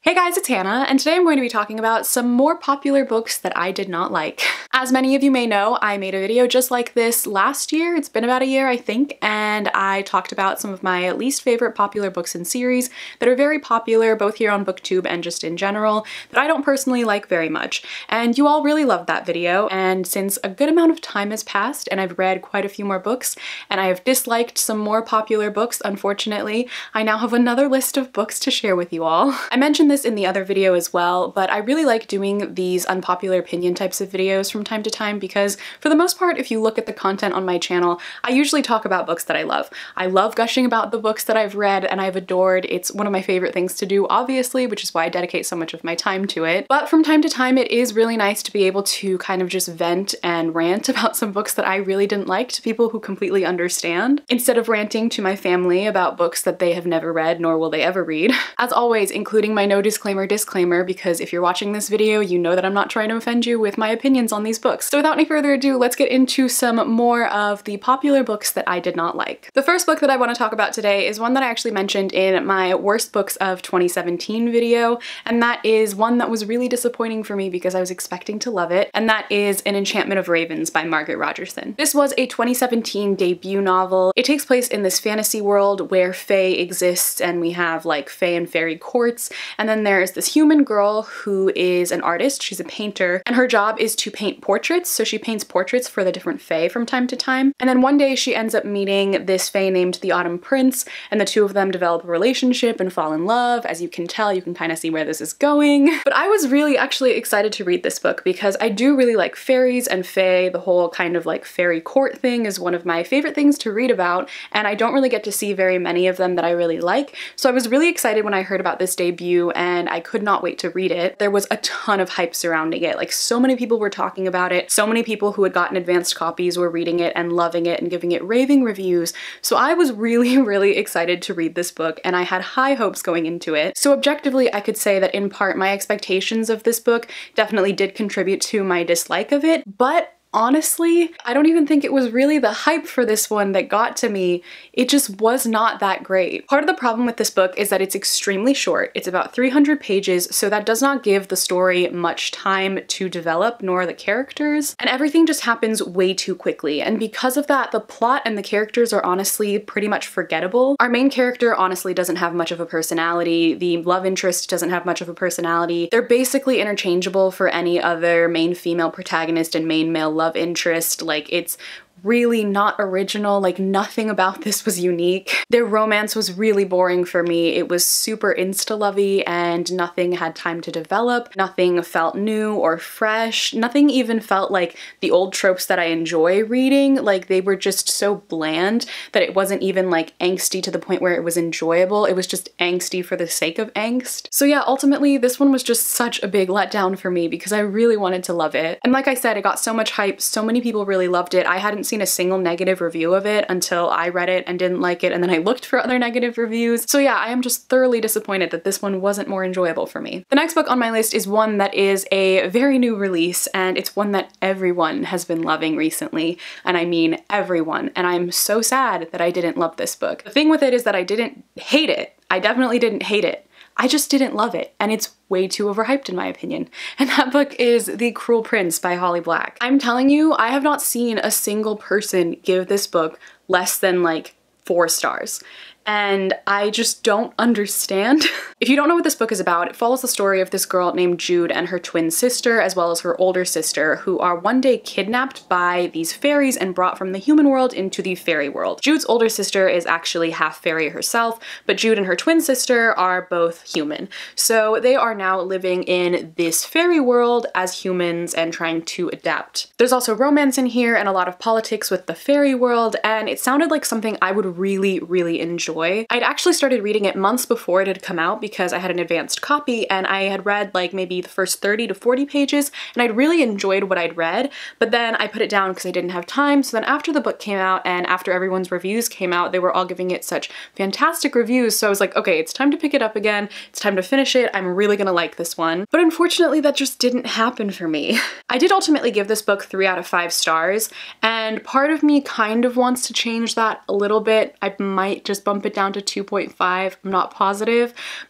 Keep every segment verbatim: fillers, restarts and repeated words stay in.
Hey guys, it's Hannah, and today I'm going to be talking about some more popular books that I did not like. As many of you may know, I made a video just like this last year. It's been about a year, I think, and I talked about some of my least favorite popular books and series that are very popular, both here on BookTube and just in general, that I don't personally like very much. And you all really loved that video, and since a good amount of time has passed and I've read quite a few more books, and I have disliked some more popular books, unfortunately, I now have another list of books to share with you all. I mentioned this in the other video as well, but I really like doing these unpopular opinion types of videos from time to time because for the most part, if you look at the content on my channel, I usually talk about books that I love. I love gushing about the books that I've read and I've adored. It's one of my favorite things to do, obviously, which is why I dedicate so much of my time to it. But from time to time, it is really nice to be able to kind of just vent and rant about some books that I really didn't like to people who completely understand, instead of ranting to my family about books that they have never read nor will they ever read. As always, including my no disclaimer disclaimer, because if you're watching this video, you know that I'm not trying to offend you with my opinions on these books. So without any further ado, let's get into some more of the popular books that I did not like. The first book that I want to talk about today is one that I actually mentioned in my worst books of twenty seventeen video, and that is one that was really disappointing for me because I was expecting to love it, and that is An Enchantment of Ravens by Margaret Rogerson. This was a twenty seventeen debut novel. It takes place in this fantasy world where fae exists, and we have like fae and fairy courts, and then there's this human girl who is an artist. She's a painter, and her job is to paint portraits. So she paints portraits for the different fae from time to time. And then one day she ends up meeting this fae named the Autumn Prince, and the two of them develop a relationship and fall in love. As you can tell, you can kind of see where this is going. But I was really actually excited to read this book because I do really like fairies and fae. The whole kind of like fairy court thing is one of my favorite things to read about, and I don't really get to see very many of them that I really like. So I was really excited when I heard about this debut, and I could not wait to read it. There was a ton of hype surrounding it. Like, so many people were talking about it. So many people who had gotten advanced copies were reading it and loving it and giving it raving reviews. So I was really, really excited to read this book, and I had high hopes going into it. So objectively, I could say that in part my expectations of this book definitely did contribute to my dislike of it, but honestly, I don't even think it was really the hype for this one that got to me. It just was not that great. Part of the problem with this book is that it's extremely short. It's about three hundred pages, so that does not give the story much time to develop, nor the characters, and everything just happens way too quickly. And because of that, the plot and the characters are honestly pretty much forgettable. Our main character honestly doesn't have much of a personality. The love interest doesn't have much of a personality. They're basically interchangeable for any other main female protagonist and main male love interest. Like, it's really not original. Like, nothing about this was unique. Their romance was really boring for me. It was super insta-lovey and nothing had time to develop. Nothing felt new or fresh. Nothing even felt like the old tropes that I enjoy reading. Like, they were just so bland that it wasn't even like angsty to the point where it was enjoyable. It was just angsty for the sake of angst. So yeah, ultimately this one was just such a big letdown for me because I really wanted to love it. And like I said, it got so much hype. So many people really loved it. I hadn't seen a single negative review of it until I read it and didn't like it, and then I looked for other negative reviews. So yeah, I am just thoroughly disappointed that this one wasn't more enjoyable for me. The next book on my list is one that is a very new release, and it's one that everyone has been loving recently, and I mean everyone, and I'm so sad that I didn't love this book. The thing with it is that I didn't hate it. I definitely didn't hate it. I just didn't love it, and it's way too overhyped in my opinion. And that book is The Cruel Prince by Holly Black. I'm telling you, I have not seen a single person give this book less than like four stars. And I just don't understand. If you don't know what this book is about, it follows the story of this girl named Jude and her twin sister, as well as her older sister, who are one day kidnapped by these fairies and brought from the human world into the fairy world. Jude's older sister is actually half fairy herself, but Jude and her twin sister are both human. So they are now living in this fairy world as humans and trying to adapt. There's also romance in here and a lot of politics with the fairy world, and it sounded like something I would really, really enjoy. I'd actually started reading it months before it had come out because I had an advanced copy, and I had read like maybe the first thirty to forty pages, and I'd really enjoyed what I'd read, but then I put it down because I didn't have time. So then after the book came out and after everyone's reviews came out, they were all giving it such fantastic reviews. So I was like, okay, it's time to pick it up again. It's time to finish it. I'm really gonna like this one. But unfortunately, that just didn't happen for me. I did ultimately give this book three out of five stars, and part of me kind of wants to change that a little bit. I might just bump it down to two point five, I'm not positive,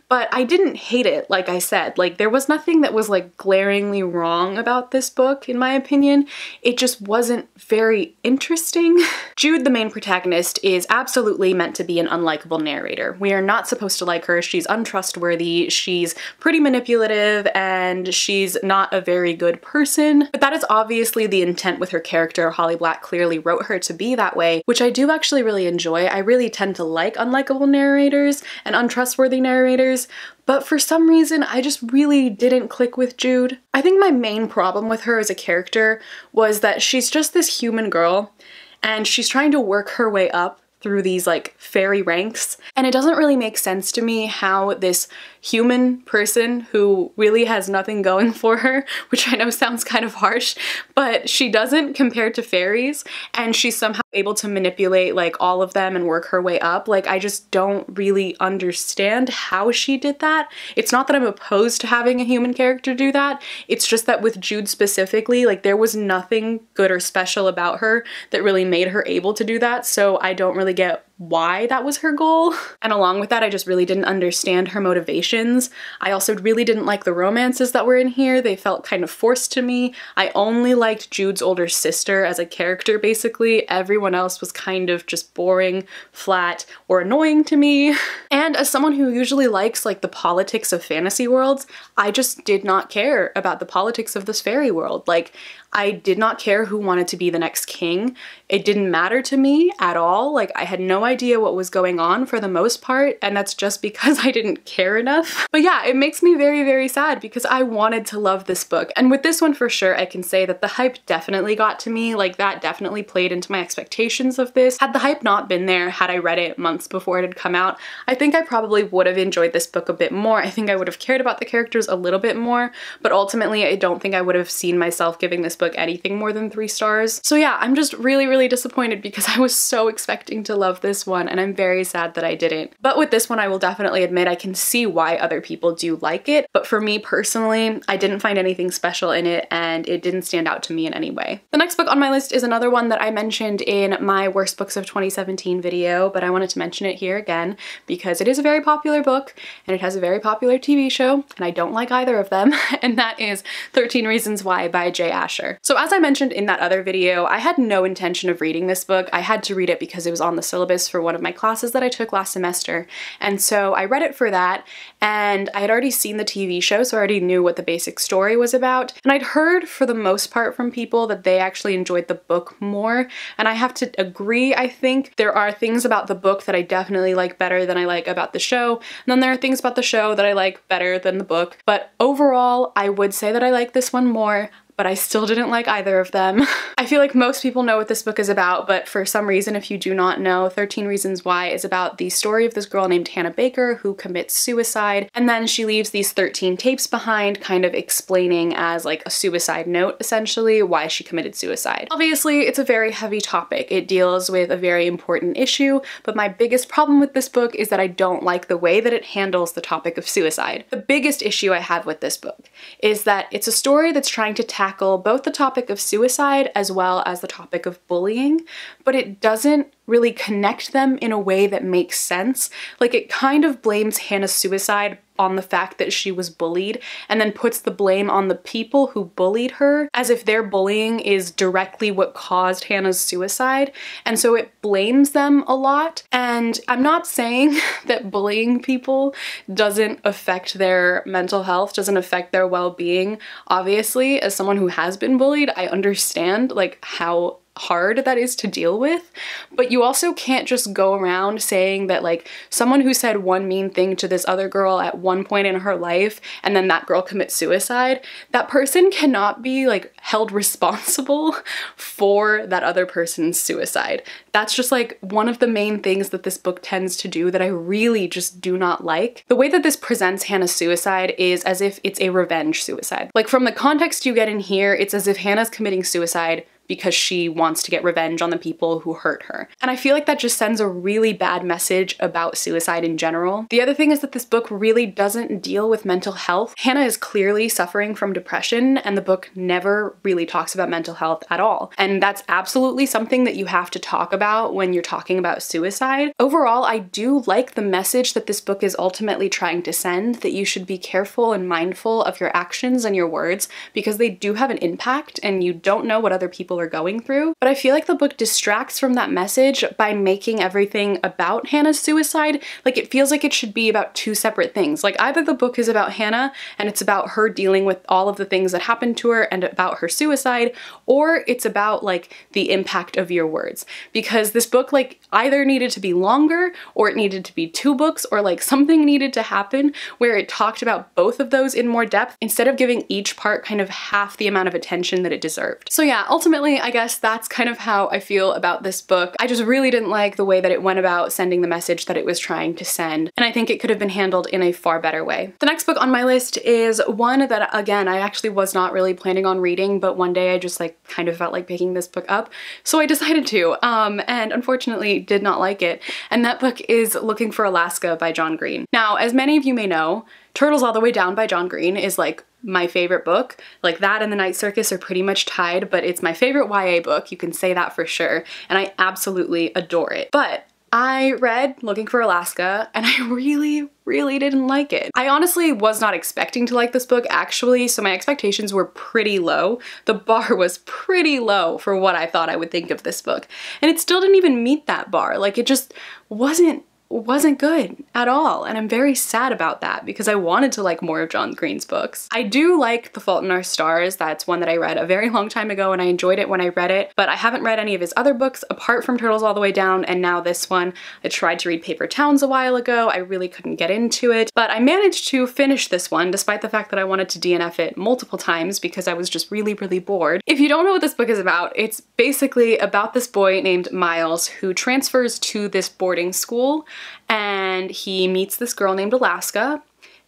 but I didn't hate it, like I said. Like, there was nothing that was like glaringly wrong about this book, in my opinion. It just wasn't very interesting. Jude, the main protagonist, is absolutely meant to be an unlikable narrator. We are not supposed to like her. She's untrustworthy, she's pretty manipulative, and she's not a very good person. But that is obviously the intent with her character. Holly Black clearly wrote her to be that way, which I do actually really enjoy. I really tend to like unlikable narrators and untrustworthy narrators, but for some reason I just really didn't click with Jude. I think my main problem with her as a character was that she's just this human girl and she's trying to work her way up through these like fairy ranks, and it doesn't really make sense to me how this human person who really has nothing going for her, which I know sounds kind of harsh, but she doesn't compared to fairies, and she's somehow able to manipulate like all of them and work her way up. Like, I just don't really understand how she did that. It's not that I'm opposed to having a human character do that, it's just that with Jude specifically, like, there was nothing good or special about her that really made her able to do that, so I don't really get why that was her goal. And along with that, I just really didn't understand her motivations. I also really didn't like the romances that were in here. They felt kind of forced to me. I only liked Jude's older sister as a character, basically. Everyone else was kind of just boring, flat, or annoying to me. And as someone who usually likes like the politics of fantasy worlds, I just did not care about the politics of this fairy world. Like, I did not care who wanted to be the next king. It didn't matter to me at all. Like, I had no idea what was going on for the most part, and that's just because I didn't care enough. But yeah, it makes me very, very sad because I wanted to love this book. And with this one for sure, I can say that the hype definitely got to me. Like, that definitely played into my expectations of this. Had the hype not been there, had I read it months before it had come out, I think I probably would have enjoyed this book a bit more. I think I would have cared about the characters a little bit more, but ultimately I don't think I would have seen myself giving this book anything more than three stars. So yeah, I'm just really, really disappointed because I was so expecting to love this one, and I'm very sad that I didn't. But with this one, I will definitely admit I can see why other people do like it, but for me personally, I didn't find anything special in it, and it didn't stand out to me in any way. The next book on my list is another one that I mentioned in my worst books of twenty seventeen video, but I wanted to mention it here again because it is a very popular book, and it has a very popular T V show, and I don't like either of them, and that is thirteen Reasons Why by Jay Asher. So as I mentioned in that other video, I had no intention of reading this book. I had to read it because it was on the syllabus for one of my classes that I took last semester, and so I read it for that, and I had already seen the T V show, so I already knew what the basic story was about, and I'd heard for the most part from people that they actually enjoyed the book more, and I have to agree. I think there are things about the book that I definitely like better than I like about the show, and then there are things about the show that I like better than the book, but overall I would say that I like this one more, but I still didn't like either of them. I feel like most people know what this book is about, but for some reason, if you do not know, thirteen Reasons Why is about the story of this girl named Hannah Baker who commits suicide, and then she leaves these thirteen tapes behind, kind of explaining as like a suicide note, essentially, why she committed suicide. Obviously, it's a very heavy topic. It deals with a very important issue, but my biggest problem with this book is that I don't like the way that it handles the topic of suicide. The biggest issue I have with this book is that it's a story that's trying to tackle both the topic of suicide as well as the topic of bullying, but it doesn't really connect them in a way that makes sense. Like, it kind of blames Hannah's suicide on the fact that she was bullied and then puts the blame on the people who bullied her as if their bullying is directly what caused Hannah's suicide, and so it blames them a lot. And I'm not saying that bullying people doesn't affect their mental health, doesn't affect their well-being. Obviously, as someone who has been bullied, I understand like how hard that is to deal with, but you also can't just go around saying that like someone who said one mean thing to this other girl at one point in her life and then that girl commits suicide, that person cannot be like held responsible for that other person's suicide. That's just like one of the main things that this book tends to do that I really just do not like. The way that this presents Hannah's suicide is as if it's a revenge suicide. Like, from the context you get in here, it's as if Hannah's committing suicide because she wants to get revenge on the people who hurt her. And I feel like that just sends a really bad message about suicide in general. The other thing is that this book really doesn't deal with mental health. Hannah is clearly suffering from depression, and the book never really talks about mental health at all. And that's absolutely something that you have to talk about when you're talking about suicide. Overall, I do like the message that this book is ultimately trying to send, that you should be careful and mindful of your actions and your words because they do have an impact and you don't know what other people are going through. But I feel like the book distracts from that message by making everything about Hannah's suicide. Like, it feels like it should be about two separate things. Like, either the book is about Hannah and it's about her dealing with all of the things that happened to her and about her suicide, or it's about like the impact of your words. Because this book like either needed to be longer or it needed to be two books, or like something needed to happen where it talked about both of those in more depth instead of giving each part kind of half the amount of attention that it deserved. So yeah, ultimately I guess that's kind of how I feel about this book. I just really didn't like the way that it went about sending the message that it was trying to send, and I think it could have been handled in a far better way. The next book on my list is one that, again, I actually was not really planning on reading, but one day I just like kind of felt like picking this book up, so I decided to, um, and unfortunately did not like it, and that book is Looking for Alaska by John Green. Now, as many of you may know, Turtles All the Way Down by John Green is like my favorite book. Like, that and The Night Circus are pretty much tied, but it's my favorite Y A book, you can say that for sure, and I absolutely adore it. But I read Looking for Alaska and I really, really didn't like it. I honestly was not expecting to like this book actually, so my expectations were pretty low. The bar was pretty low for what I thought I would think of this book. And it still didn't even meet that bar. Like, it just wasn't wasn't good at all, and I'm very sad about that because I wanted to like more of John Green's books. I do like The Fault in Our Stars. That's one that I read a very long time ago and I enjoyed it when I read it, but I haven't read any of his other books apart from Turtles All the Way Down and now this one. I tried to read Paper Towns a while ago. I really couldn't get into it, but I managed to finish this one despite the fact that I wanted to D N F it multiple times because I was just really, really bored. If you don't know what this book is about, it's basically about this boy named Miles who transfers to this boarding school, and he meets this girl named Alaska,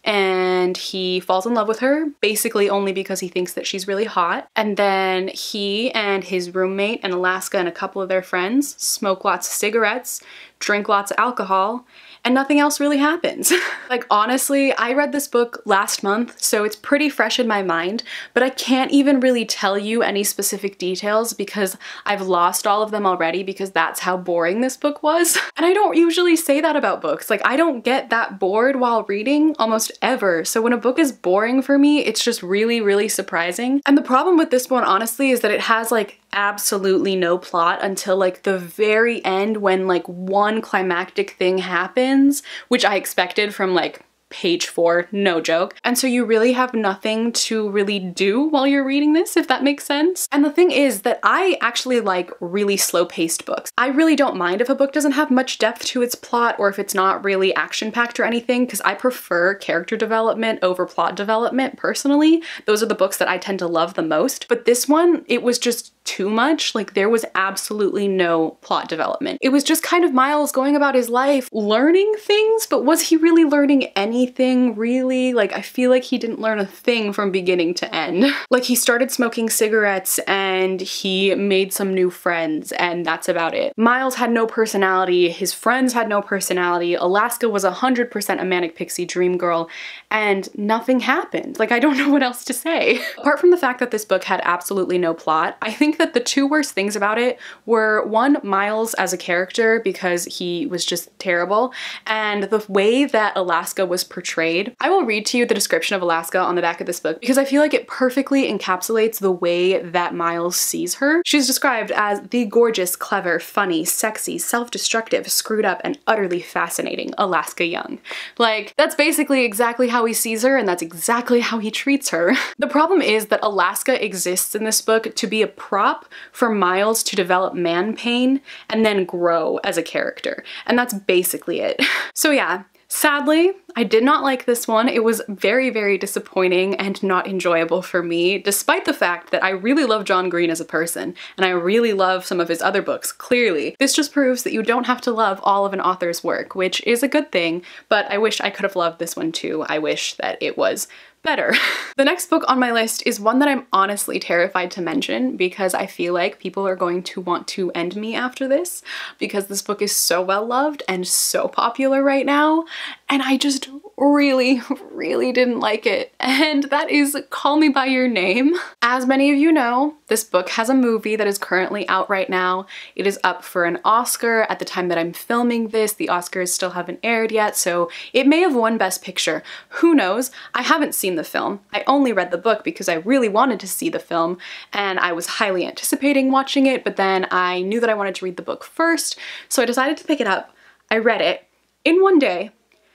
and he falls in love with her basically only because he thinks that she's really hot. And then he and his roommate and Alaska and a couple of their friends smoke lots of cigarettes, drink lots of alcohol, and nothing else really happens. Like, honestly, I read this book last month, so it's pretty fresh in my mind, but I can't even really tell you any specific details because I've lost all of them already because that's how boring this book was. And I don't usually say that about books. Like, I don't get that bored while reading almost ever. So when a book is boring for me, it's just really, really surprising. And the problem with this one, honestly, is that it has like absolutely no plot until like the very end when like one climactic thing happens, which I expected from like page four, no joke. And so you really have nothing to really do while you're reading this, if that makes sense. And the thing is that I actually like really slow-paced books. I really don't mind if a book doesn't have much depth to its plot or if it's not really action-packed or anything, because I prefer character development over plot development personally. Those are the books that I tend to love the most. But this one, it was just too much. Like, there was absolutely no plot development. It was just kind of Miles going about his life learning things, but was he really learning anything really? Like, I feel like he didn't learn a thing from beginning to end. Like, he started smoking cigarettes and he made some new friends and that's about it. Miles had no personality, his friends had no personality, Alaska was one hundred percent a manic pixie dream girl, and nothing happened. Like, I don't know what else to say. Apart from the fact that this book had absolutely no plot, I think that the two worst things about it were, one, Miles as a character because he was just terrible, and the way that Alaska was portrayed. I will read to you the description of Alaska on the back of this book because I feel like it perfectly encapsulates the way that Miles sees her. She's described as the gorgeous, clever, funny, sexy, self-destructive, screwed up, and utterly fascinating Alaska Young. Like, that's basically exactly how he sees her and that's exactly how he treats her. The problem is that Alaska exists in this book to be a prop for Miles to develop man pain and then grow as a character. And that's basically it. So yeah, Sadly, I did not like this one. It was very, very disappointing and not enjoyable for me, despite the fact that I really love John Green as a person, and I really love some of his other books, clearly. This just proves that you don't have to love all of an author's work, which is a good thing, but I wish I could have loved this one too. I wish that it was better. The next book on my list is one that I'm honestly terrified to mention because I feel like people are going to want to end me after this because this book is so well loved and so popular right now, and I just really, really didn't like it, and that is Call Me By Your Name. As many of you know, this book has a movie that is currently out right now. It is up for an Oscar. At the time that I'm filming this, the Oscars still haven't aired yet, so it may have won Best Picture. Who knows? I haven't seen the film. I only read the book because I really wanted to see the film, and I was highly anticipating watching it, but then I knew that I wanted to read the book first, so I decided to pick it up. I read it in one day,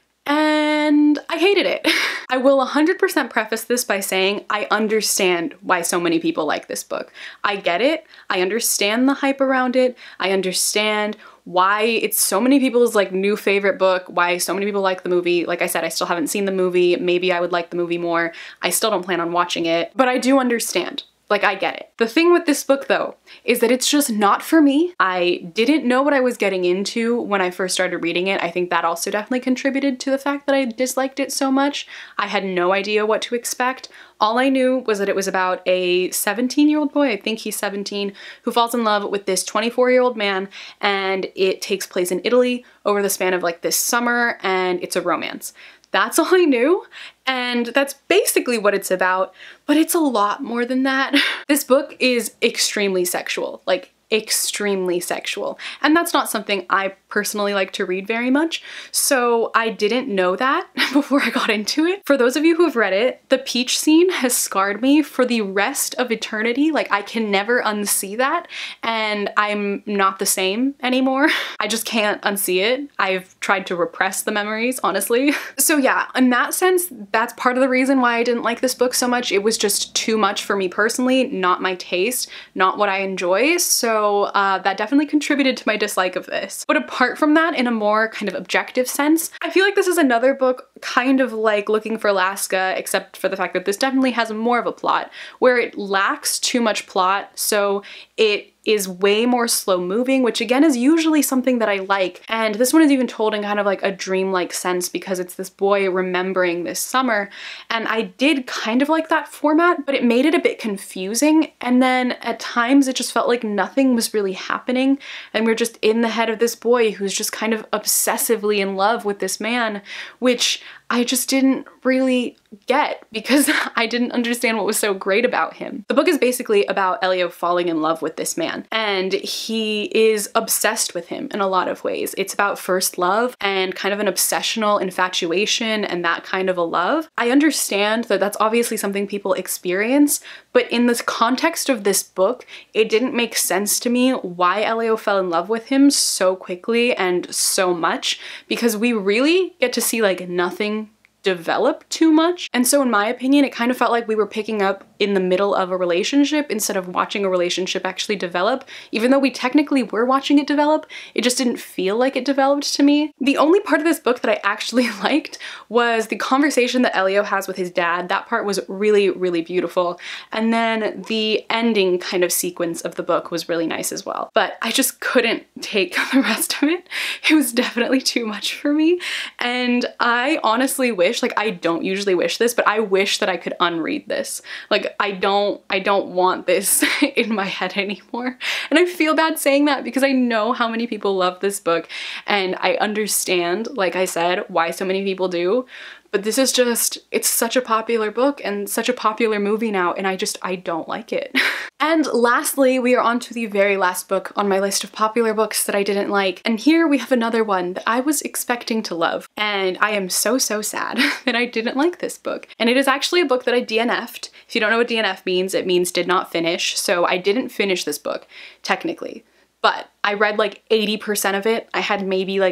and I hated it. I will one hundred percent preface this by saying I understand why so many people like this book. I get it. I understand the hype around it. I understand why it's so many people's like new favorite book, why so many people like the movie. Like I said, I still haven't seen the movie. Maybe I would like the movie more. I still don't plan on watching it, but I do understand. Like, I get it. The thing with this book, though, is that it's just not for me. I didn't know what I was getting into when I first started reading it. I think that also definitely contributed to the fact that I disliked it so much. I had no idea what to expect. All I knew was that it was about a seventeen-year-old boy, I think he's seventeen, who falls in love with this twenty-four-year-old man, and it takes place in Italy over the span of like this summer, and it's a romance. That's all I knew, and that's basically what it's about, but it's a lot more than that. This book is extremely sexual, like extremely sexual, and that's not something I personally like to read very much, so I didn't know that before I got into it. For those of you who have read it, the peach scene has scarred me for the rest of eternity. Like, I can never unsee that, and I'm not the same anymore. I just can't unsee it. I've tried to repress the memories, honestly. So yeah, in that sense, that's part of the reason why I didn't like this book so much. It was just too much for me personally, not my taste, not what I enjoy, so uh, that definitely contributed to my dislike of this. But apart from that, in a more kind of objective sense, I feel like this is another book kind of like Looking for Alaska, except for the fact that this definitely has more of a plot, where it lacks too much plot, so it is way more slow moving, which again is usually something that I like. And this one is even told in kind of like a dreamlike sense because it's this boy remembering this summer. And I did kind of like that format, but it made it a bit confusing. And then at times it just felt like nothing was really happening. And we're just in the head of this boy who's just kind of obsessively in love with this man, which I just didn't really get because I didn't understand what was so great about him. The book is basically about Elio falling in love with this man, and he is obsessed with him in a lot of ways. It's about first love and kind of an obsessional infatuation and that kind of a love. I understand that that's obviously something people experience, but in the context of this book, it didn't make sense to me why Elio fell in love with him so quickly and so much, because we really get to see like nothing develop too much. And so in my opinion, it kind of felt like we were picking up in the middle of a relationship instead of watching a relationship actually develop. Even though we technically were watching it develop, it just didn't feel like it developed to me. The only part of this book that I actually liked was the conversation that Elio has with his dad. That part was really, really beautiful. And then the ending kind of sequence of the book was really nice as well. But I just couldn't take the rest of it. It was definitely too much for me. And I honestly wish, like I don't usually wish this, but I wish that I could unread this. Like I don't, I don't want this in my head anymore. And I feel bad saying that because I know how many people love this book and I understand, like I said, why so many people do. But this is just, it's such a popular book and such a popular movie now, and I just, I don't like it. And lastly, we are on to the very last book on my list of popular books that I didn't like. And here we have another one that I was expecting to love. And I am so, so sad that I didn't like this book. And it is actually a book that I D N F'd. If you don't know what D N F means, it means did not finish. So I didn't finish this book, technically. But I read like eighty percent of it. I had maybe like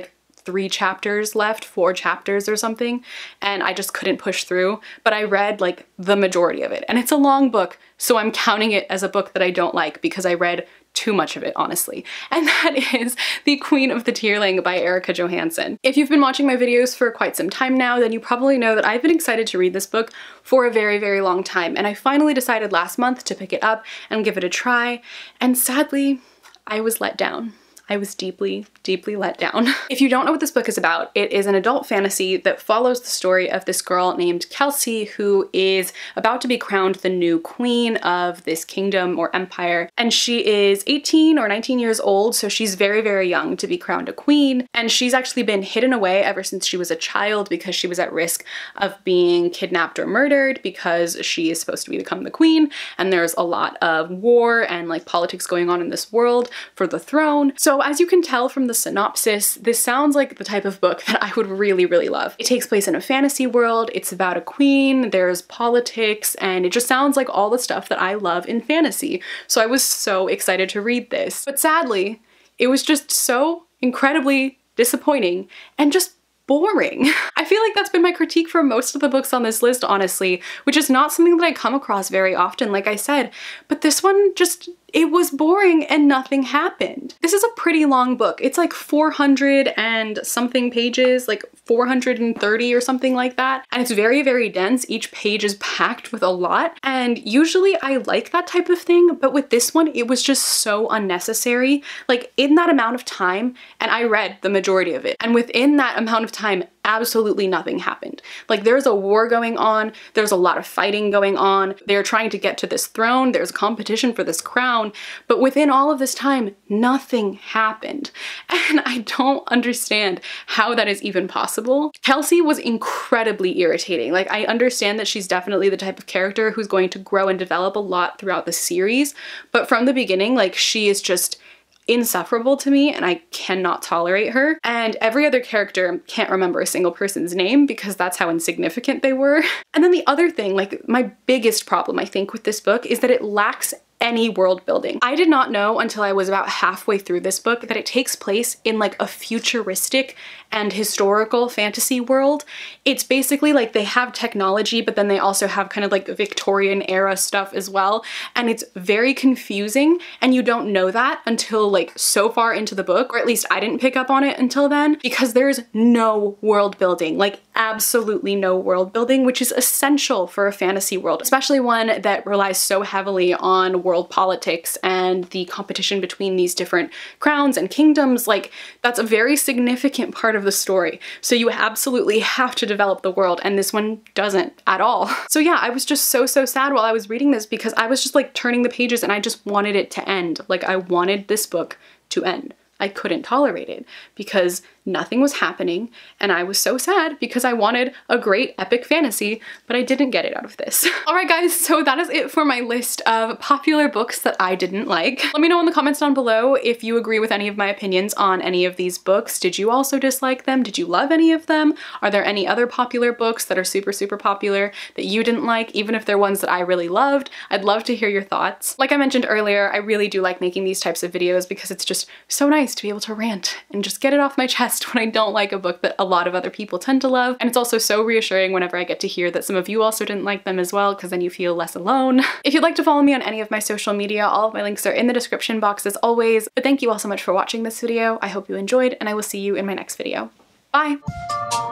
three chapters left, four chapters or something, and I just couldn't push through, but I read like the majority of it. And it's a long book, so I'm counting it as a book that I don't like because I read too much of it, honestly. And that is The Queen of the Tearling by Erica Johansson. If you've been watching my videos for quite some time now, then you probably know that I've been excited to read this book for a very, very long time. And I finally decided last month to pick it up and give it a try. And sadly, I was let down. I was deeply, deeply let down. If you don't know what this book is about, it is an adult fantasy that follows the story of this girl named Kelsey, who is about to be crowned the new queen of this kingdom or empire. And she is eighteen or nineteen years old, so she's very, very young to be crowned a queen. And she's actually been hidden away ever since she was a child because she was at risk of being kidnapped or murdered because she is supposed to become the queen. And there's a lot of war and like politics going on in this world for the throne. So So as you can tell from the synopsis, this sounds like the type of book that I would really, really love. It takes place in a fantasy world, it's about a queen, there's politics, and it just sounds like all the stuff that I love in fantasy. So I was so excited to read this. But sadly, it was just so incredibly disappointing and just boring. I feel like that's been my critique for most of the books on this list, honestly, which is not something that I come across very often, like I said, but this one just, it was boring and nothing happened. This is a pretty long book. It's like four hundred and something pages, like four hundred thirty or something like that. And it's very, very dense. Each page is packed with a lot. And usually I like that type of thing, but with this one, it was just so unnecessary. Like in that amount of time, and I read the majority of it, and within that amount of time, absolutely nothing happened. Like there's a war going on, there's a lot of fighting going on, they're trying to get to this throne, there's competition for this crown, but within all of this time, nothing happened. And I don't understand how that is even possible. Kelsey was incredibly irritating. Like I understand that she's definitely the type of character who's going to grow and develop a lot throughout the series, but from the beginning, like she is just insufferable to me and I cannot tolerate her. And every other character can't remember a single person's name because that's how insignificant they were. And then the other thing, like my biggest problem I think with this book is that it lacks any world building. I did not know until I was about halfway through this book that it takes place in like a futuristic and historical fantasy world. It's basically like they have technology, but then they also have kind of like Victorian era stuff as well. And it's very confusing and you don't know that until like so far into the book, or at least I didn't pick up on it until then, because there's no world building, like absolutely no world building, which is essential for a fantasy world, especially one that relies so heavily on world politics and the competition between these different crowns and kingdoms. Like that's a very significant part of the story. So you absolutely have to develop the world, and this one doesn't at all. So yeah, I was just so, so sad while I was reading this because I was just like turning the pages and I just wanted it to end. Like I wanted this book to end. I couldn't tolerate it because nothing was happening and I was so sad because I wanted a great epic fantasy, but I didn't get it out of this. All right guys, so that is it for my list of popular books that I didn't like. Let me know in the comments down below if you agree with any of my opinions on any of these books. Did you also dislike them? Did you love any of them? Are there any other popular books that are super, super popular that you didn't like, even if they're ones that I really loved? I'd love to hear your thoughts. Like I mentioned earlier, I really do like making these types of videos because it's just so nice to be able to rant and just get it off my chest when I don't like a book that a lot of other people tend to love. And it's also so reassuring whenever I get to hear that some of you also didn't like them as well, because then you feel less alone. If you'd like to follow me on any of my social media, all of my links are in the description box as always. But thank you all so much for watching this video. I hope you enjoyed, and I will see you in my next video. Bye!